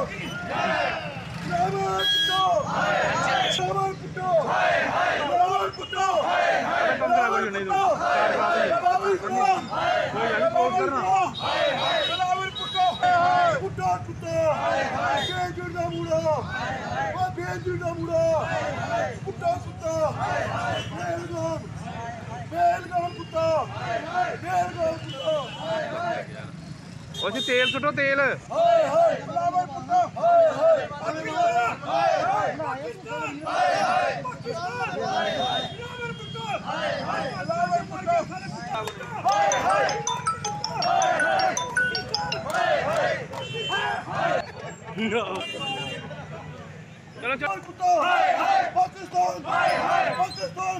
तेल सुटो तेल चलो चलो पाकिस्तान पाकिस्तान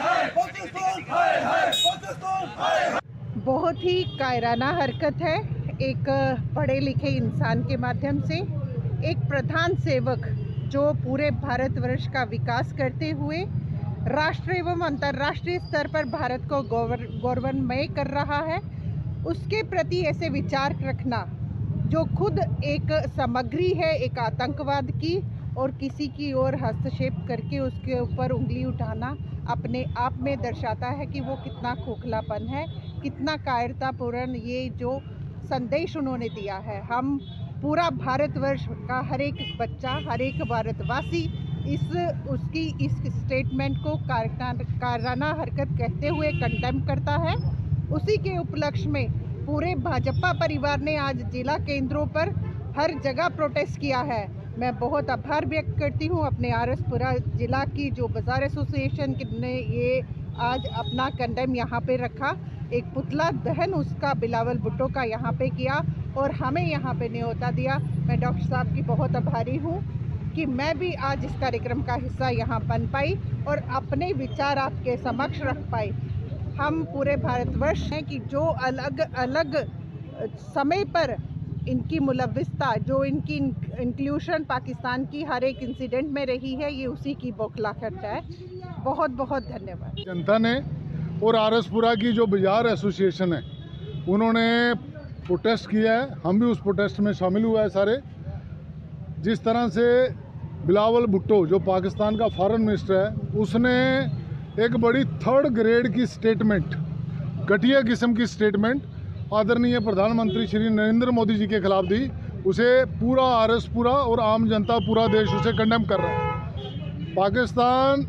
पाकिस्तान। बहुत ही कायराना हरकत है एक पढ़े लिखे इंसान के माध्यम से एक प्रधान सेवक जो पूरे भारतवर्ष का विकास करते हुए राष्ट्रीय एवं अंतर्राष्ट्रीय स्तर पर भारत को गौरवान्वित कर रहा है, उसके प्रति ऐसे विचार रखना जो खुद एक सामग्री है एक आतंकवाद की और किसी की ओर हस्तक्षेप करके उसके ऊपर उंगली उठाना अपने आप में दर्शाता है कि वो कितना खोखलापन है, कितना कायरतापूर्ण ये जो संदेश उन्होंने दिया है। हम पूरा भारतवर्ष का हर एक बच्चा हर एक भारतवासी उसकी इस स्टेटमेंट को कायराना हरकत कहते हुए कंडेम करता है। उसी के उपलक्ष्य में पूरे भाजपा परिवार ने आज जिला केंद्रों पर हर जगह प्रोटेस्ट किया है। मैं बहुत आभार व्यक्त करती हूँ अपने आरएसपुरा जिला की जो बाज़ार एसोसिएशन ने ये आज अपना कंडेम यहाँ पे रखा, एक पुतला दहन उसका बिलावल भुट्टो का यहाँ पे किया और हमें यहाँ पे न्योता दिया। मैं डॉक्टर साहब की बहुत आभारी हूँ कि मैं भी आज इस कार्यक्रम का हिस्सा यहाँ बन पाई और अपने विचार आपके समक्ष रख पाई। हम पूरे भारतवर्ष हैं कि जो अलग अलग समय पर इनकी मुलविस्ता जो इनकी इंक्लूशन पाकिस्तान की हर एक इंसिडेंट में रही है, ये उसी की बौखलाहट है। बहुत बहुत धन्यवाद। जनता ने और आरएसपुरा की जो बाजार एसोसिएशन है उन्होंने प्रोटेस्ट किया है, हम भी उस प्रोटेस्ट में शामिल हुआ है सारे। जिस तरह से बिलावल भुट्टो जो पाकिस्तान का फॉरेन मिनिस्टर है उसने एक बड़ी थर्ड ग्रेड की स्टेटमेंट, घटिया किस्म की स्टेटमेंट आदरणीय प्रधानमंत्री श्री नरेंद्र मोदी जी के खिलाफ दी, उसे पूरा आरएसपुरा और आम जनता पूरा देश उसे कंडेम कर रहा है। पाकिस्तान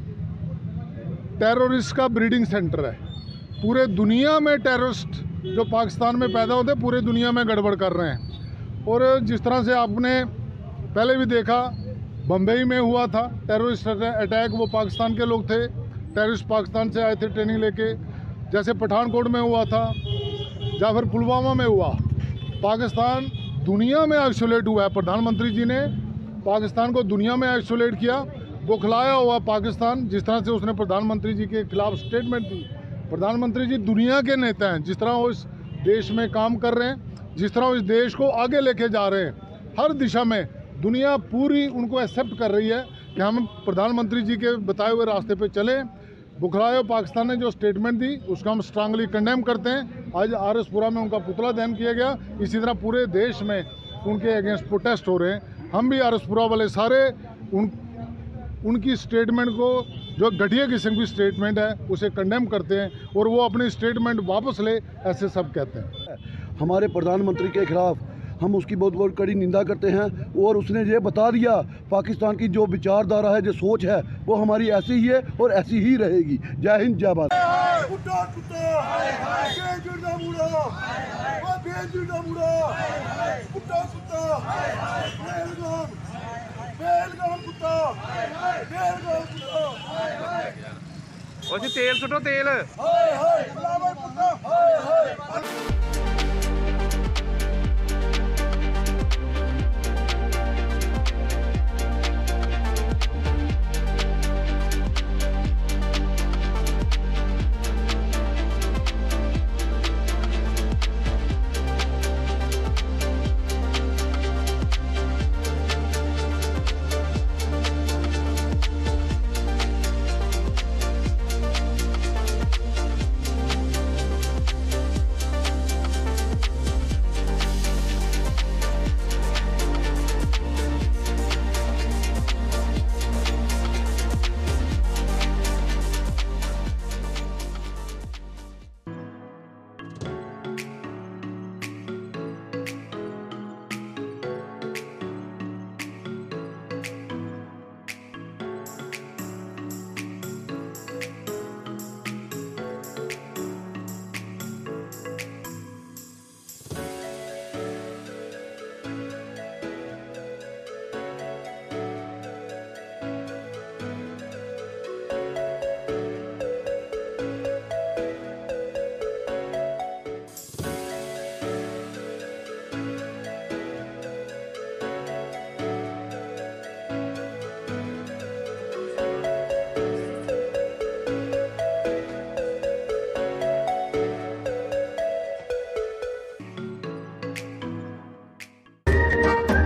टेररिस्ट का ब्रीडिंग सेंटर है। पूरे दुनिया में टेररिस्ट जो पाकिस्तान में पैदा होते पूरे दुनिया में गड़बड़ कर रहे हैं। और जिस तरह से आपने पहले भी देखा बम्बई में हुआ था टेररिस्ट अटैक, वो पाकिस्तान के लोग थे, टेररिस्ट पाकिस्तान से आए थे ट्रेनिंग लेके। जैसे पठानकोट में हुआ था या फिर पुलवामा में हुआ। पाकिस्तान दुनिया में आइसोलेट हुआ है। प्रधानमंत्री जी ने पाकिस्तान को दुनिया में आइसोलेट किया, बौखलाया हुआ पाकिस्तान। जिस तरह से उसने प्रधानमंत्री जी के खिलाफ स्टेटमेंट दी। प्रधानमंत्री जी दुनिया के नेता हैं, जिस तरह वो इस देश में काम कर रहे हैं, जिस तरह वो इस देश को आगे लेके जा रहे हैं, हर दिशा में दुनिया पूरी उनको एक्सेप्ट कर रही है कि हम प्रधानमंत्री जी के बताए हुए रास्ते पे चलें। बुखलाया पाकिस्तान ने जो स्टेटमेंट दी उसका हम स्ट्रांगली कंडेम करते हैं। आज आरएसपुरा में उनका पुतला दहन किया गया, इसी तरह पूरे देश में उनके अगेंस्ट प्रोटेस्ट हो रहे हैं। हम भी आरएसपुरा वाले सारे उनकी स्टेटमेंट को जो घटिया किस्म की स्टेटमेंट है उसे कंडेम करते हैं और वो अपनी स्टेटमेंट वापस ले, ऐसे सब कहते हैं। हमारे प्रधानमंत्री के खिलाफ हम उसकी बहुत बहुत कड़ी निंदा करते हैं और उसने ये बता दिया पाकिस्तान की जो विचारधारा है, जो सोच है, वो हमारी ऐसी ही है और ऐसी ही रहेगी। जय हिंद, जय भारत। तेल सुटो तेल।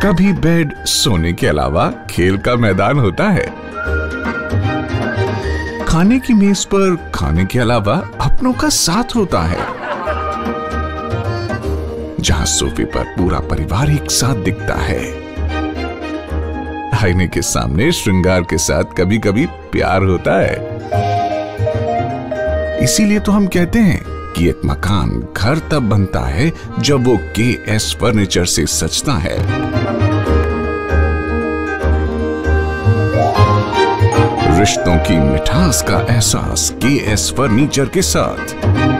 का भी बेड सोने के अलावा खेल का मैदान होता है। खाने की मेज पर खाने के अलावा अपनों का साथ होता है, जहां सोफे पर पूरा परिवार एक साथ दिखता है। आईने के सामने श्रृंगार के साथ कभी कभी प्यार होता है। इसीलिए तो हम कहते हैं कि एक मकान घर तब बनता है जब वो KS फर्नीचर से सजता है। रिश्तों की मिठास का एहसास KS फर्नीचर के साथ।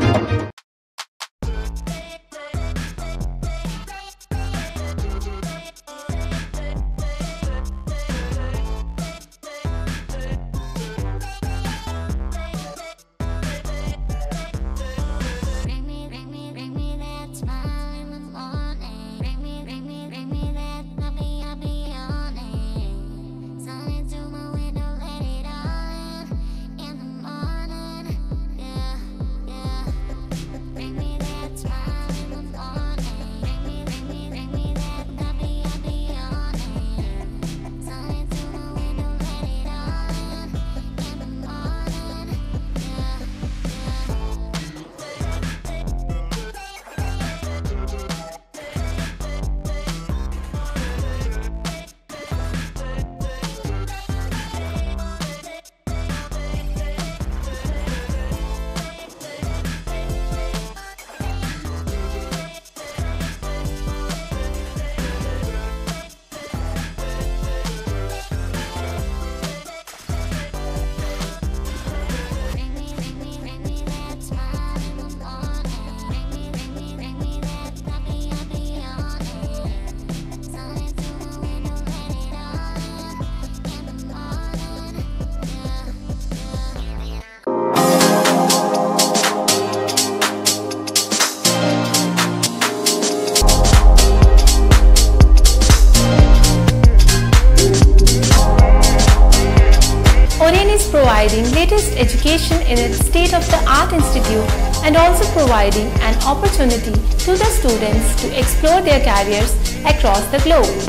Providing latest education in its state-of-the-art institute and also providing an opportunity to the students to explore their careers across the globe.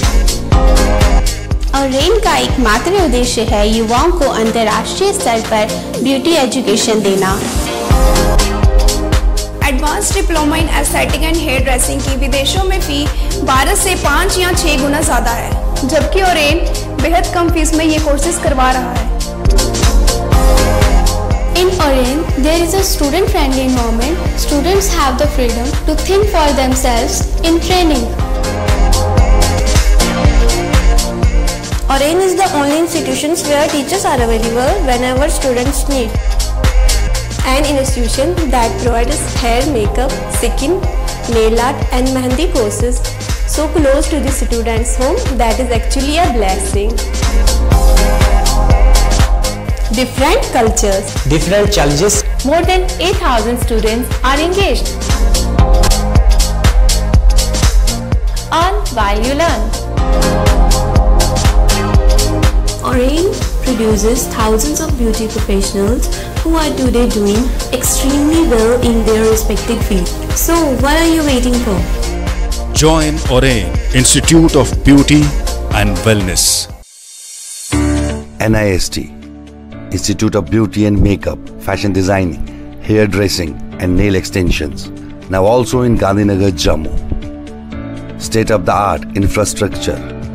Oren का एकमात्र उद्देश्य है युवाओं को अंतर्राष्ट्रीय स्तर पर ब्यूटी एजुकेशन देना। Advance diploma in aesthetic and hair dressing की विदेशों में फी 12 से 5 या 6 गुना ज़्यादा है, जबकि ओरेन बेहद कम फीस में ये कोर्सेज करवा रहा है। In Oren, there is a student-friendly environment. Students have the freedom to think for themselves in training. Oren is the only institution where teachers are available whenever students need. An institution that provides hair, makeup, skin, nail art and mehndi courses so close to the students' home that is actually a blessing. Different cultures, different challenges. More than 8,000 students are engaged. Earn while you learn. Oren produces thousands of beauty professionals who are today doing extremely well in their respective field. So what are you waiting for? Join Oren Institute of Beauty and Wellness. NIST Institute of Beauty and Makeup, Fashion Designing, Hair Dressing and Nail Extensions. Now also in Gandhinagar, Jammu. State-of-the-art infrastructure.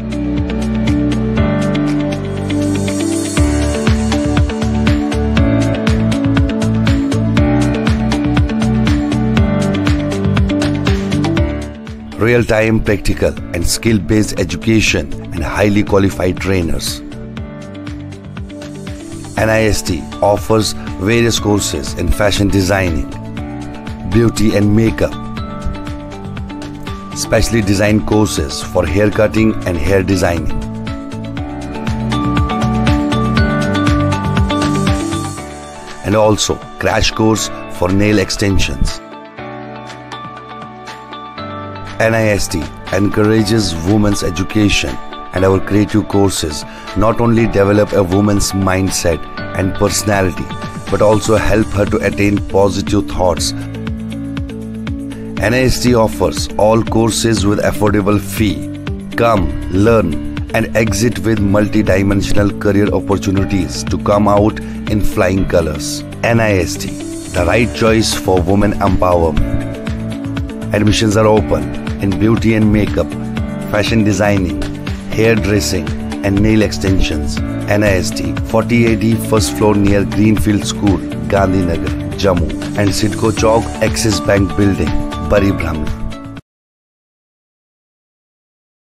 Real-time practical and skill-based education and highly qualified trainers. NIST offers various courses in fashion designing, beauty and makeup, specially designed courses for hair cutting and hair designing. And also crash course for nail extensions. NIST encourages women's education, and our creative courses not only develop a woman's mindset and personality, but also help her to attain positive thoughts. NIST offers all courses with affordable fee Come, learn, and exit with multi-dimensional career opportunities to come out in flying colors. NIST, the right choice for women empowerment. Admissions are open in beauty and makeup, fashion designing, hairdressing, and nail extensions. NIST, 40AD first floor near Greenfield School, Gandhinagar, Jammu, and Sidco Chowk, Axis Bank Building, Pari Brahman.